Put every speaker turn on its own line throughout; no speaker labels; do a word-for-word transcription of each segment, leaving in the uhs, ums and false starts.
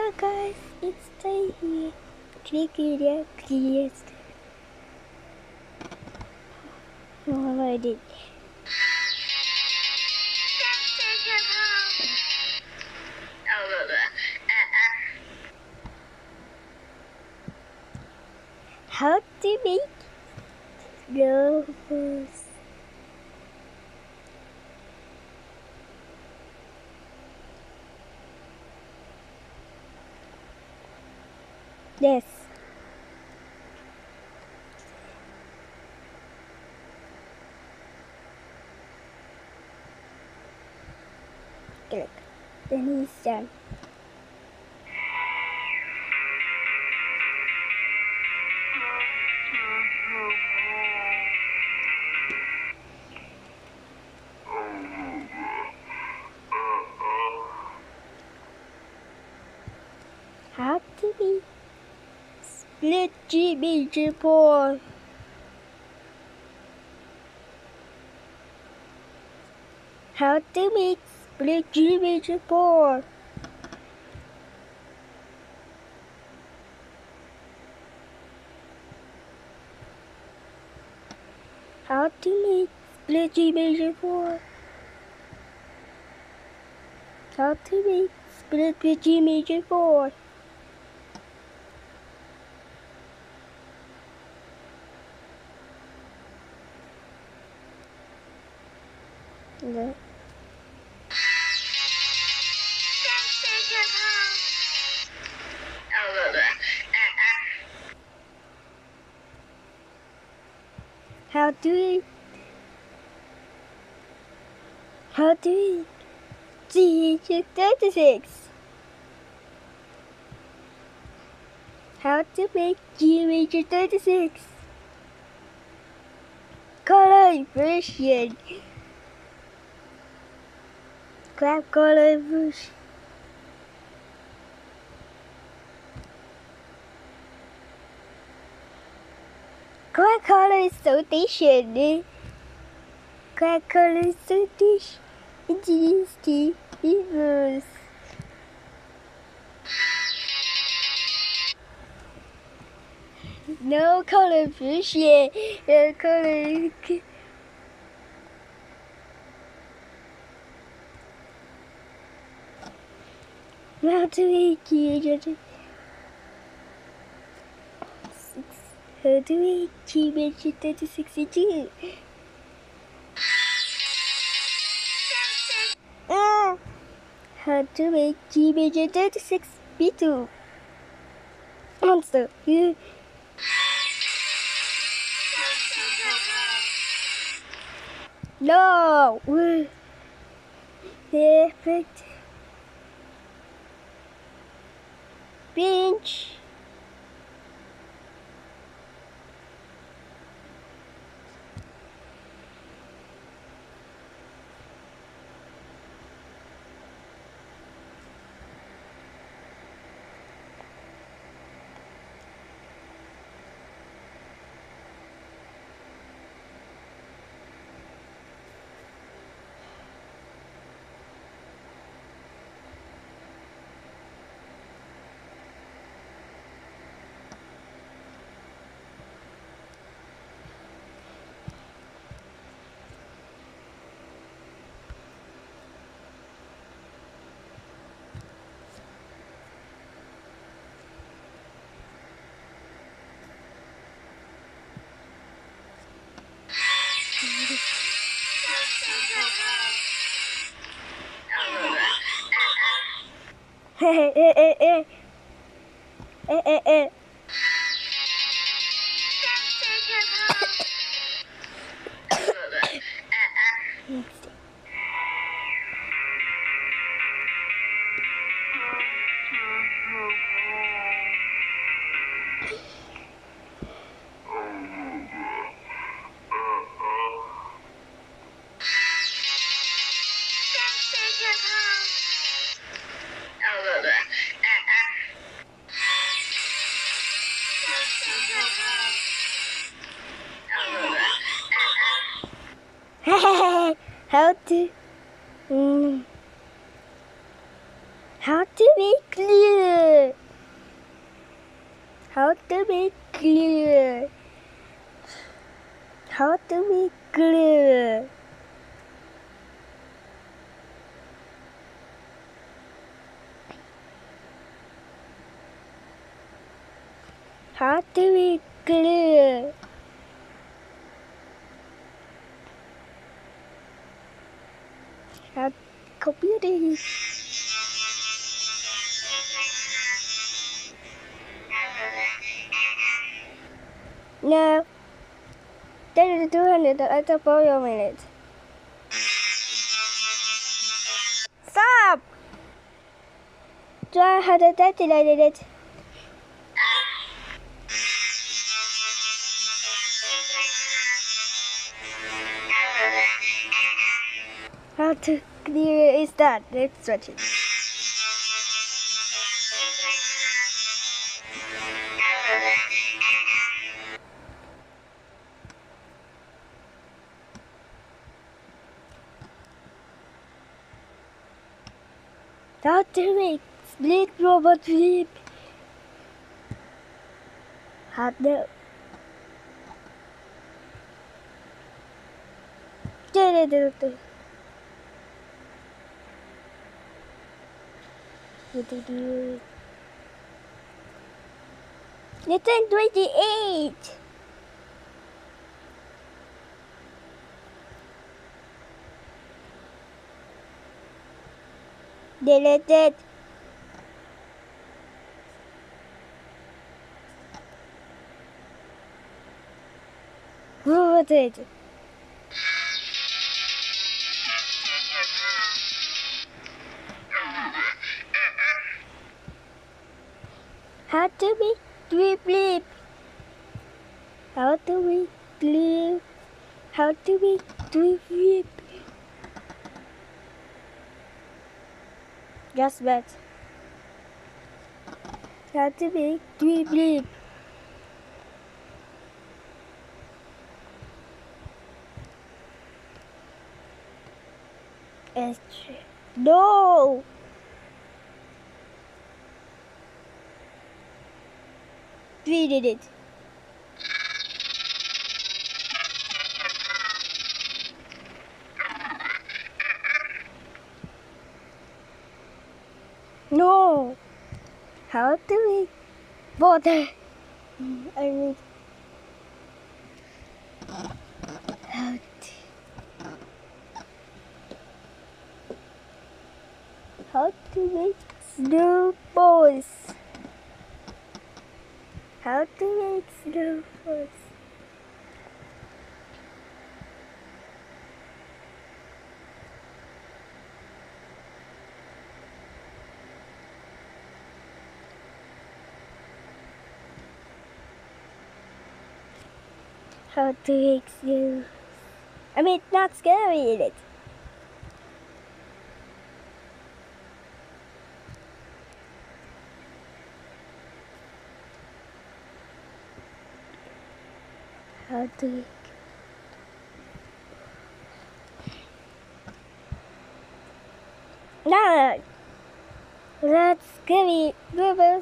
Hello guys, it's Tay here. Click it, click it. Oh, I did. How to make globes? Yes. Click. Then he's done. How to be split G B G four? How to make split G B G four? How to make split G B G four? How to make split G B G four? No. How do we? How do we? G thirty-six. How to make G thirty-six? Color version. Grab color version. Grab color sortation. Grab color sortation. G S T reverse. No color version. No color. How to make it? How to make G B G thirty-six two? Uh, how to make G B G thirty-six B two? Monster, you. No! Perfect. Pinch. Eh eh eh eh eh eh eh. Next. How to mm, how to be clear? How to be clear? How to be clear? How to be clear? How computer? No. That is two hundred. That's a four minute. Stop! Try how to calculate it. How to clear is that? Let's stretch it. How to make split robot flip? How to do do do do do do. It's twenty-eight. Deleted. Roboted. How to be flip flip? How to be flip? How to be flip flip? Just bet. How to be flip flip? No! We did it. No! How do we water? I mean, how to, how to make snowballs? How to make snowballs? How to make snow? I mean, not scary in it. How to make? No, that's scary. Bubbles.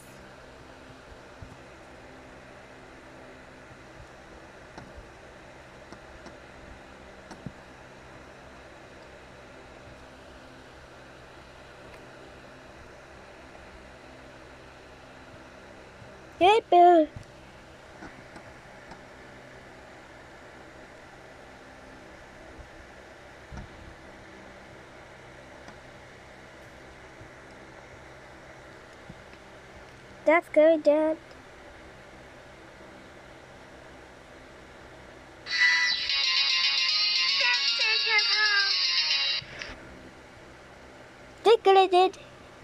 Hey, Bill. That's good, Dad. Decorated.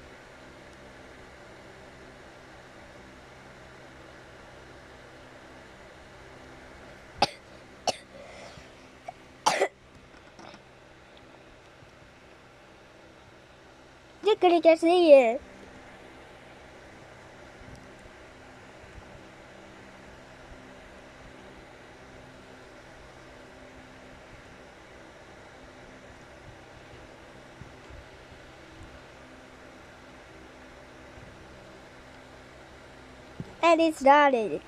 Decorated here. And it started.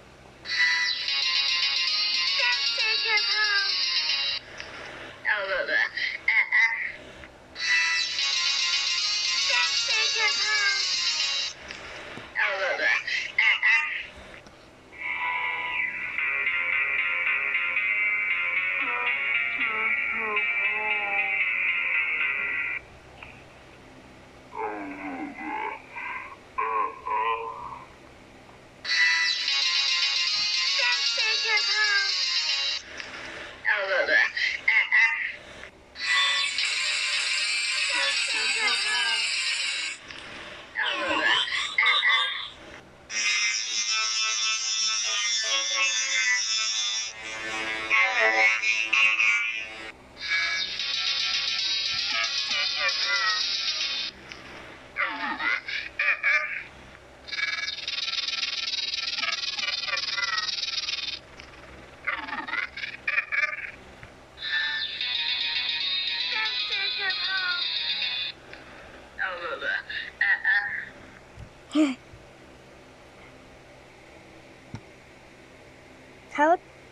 How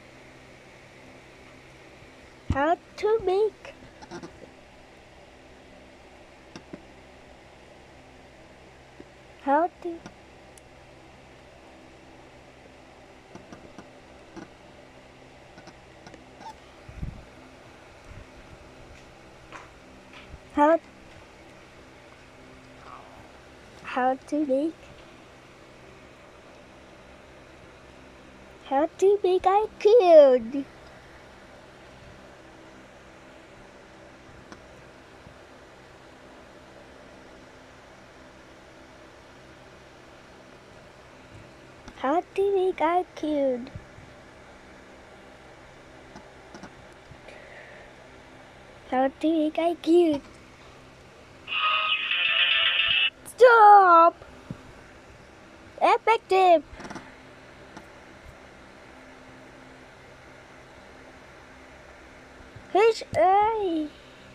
how to make how to how how to make how to make I killed. How to make I killed. How to make I killed. Stop! Effective! H A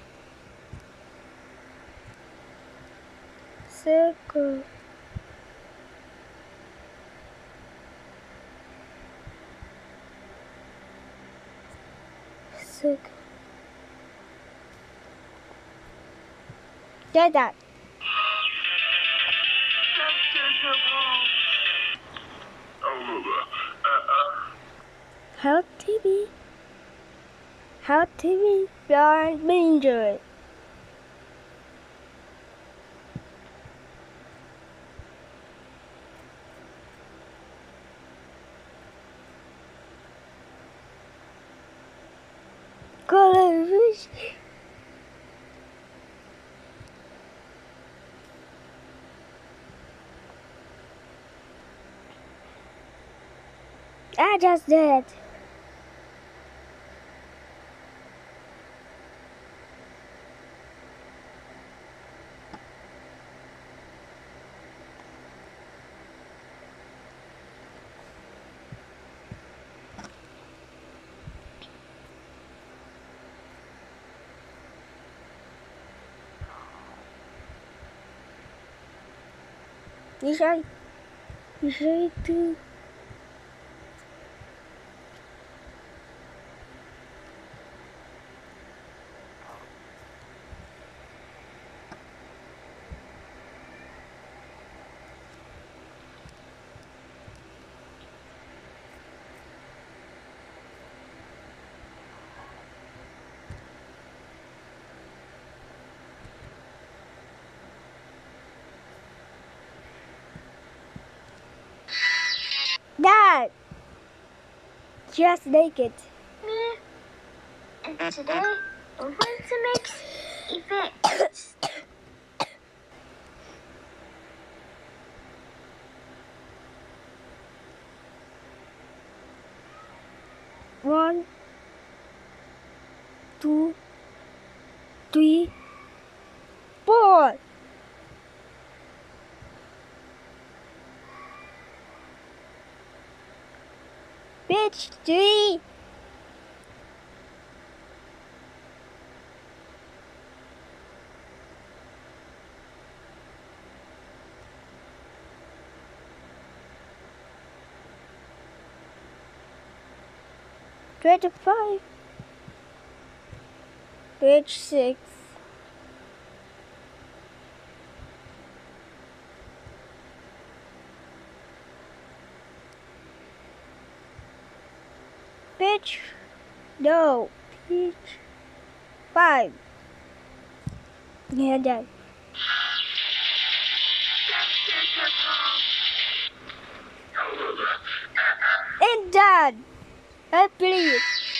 Circle. Circle. Get that. How to be How to be beyond danger. Colors. I just did. You should, you should do. Dad! Just make it.
Me. And today, we're going to make effects.
One, two, three, four. Bitch, three. twenty-five. Page six. Page, no, page five. Yeah, done. And done. I believe.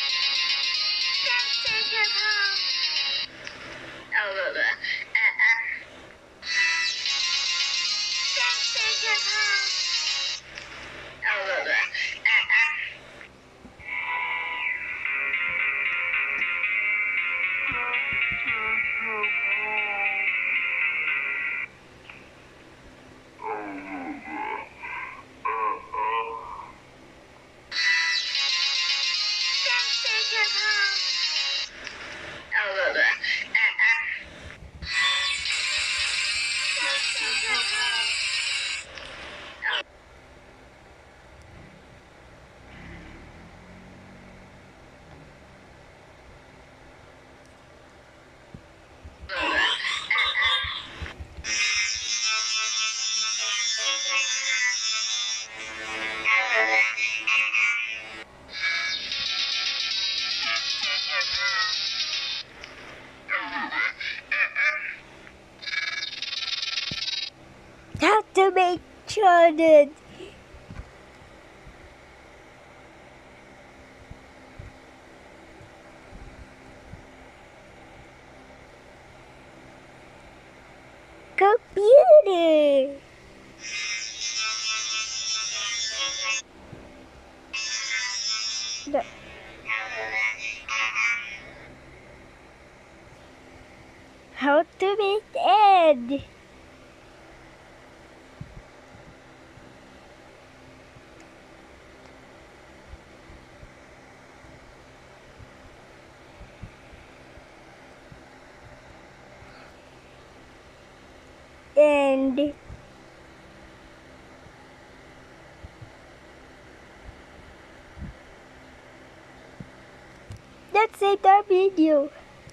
Have to make children. Computer. No. How to make end. And that's it, our video.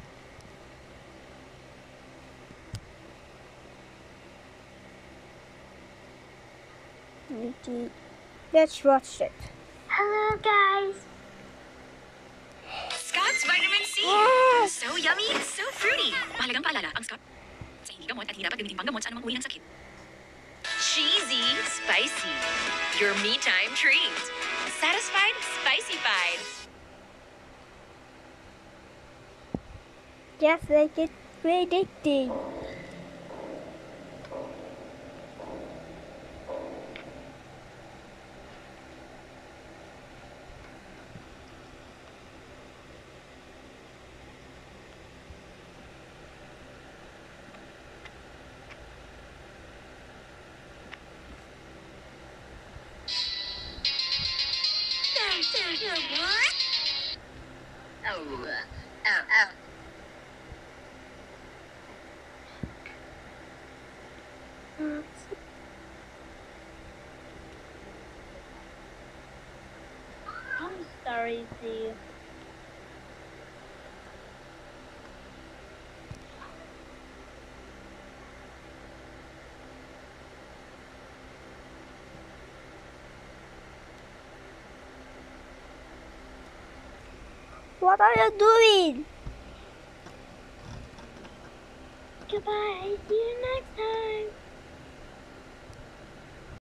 Let's watch it.
Hello, guys.
Scott's Vitamin C.
Yes.
So yummy, so fruity. Mahalagang paalala, ang Scott sa hindi gamot at hindi dapat gamitin panggamot sa anumang uri ng sakit. Cheesy, spicy. Your me time treat. Satisfied, spicy-fied.
Just like it's predicting.
Oh, ow, ow.
I'm sorry, Z. What are you doing?
Goodbye. See you next time.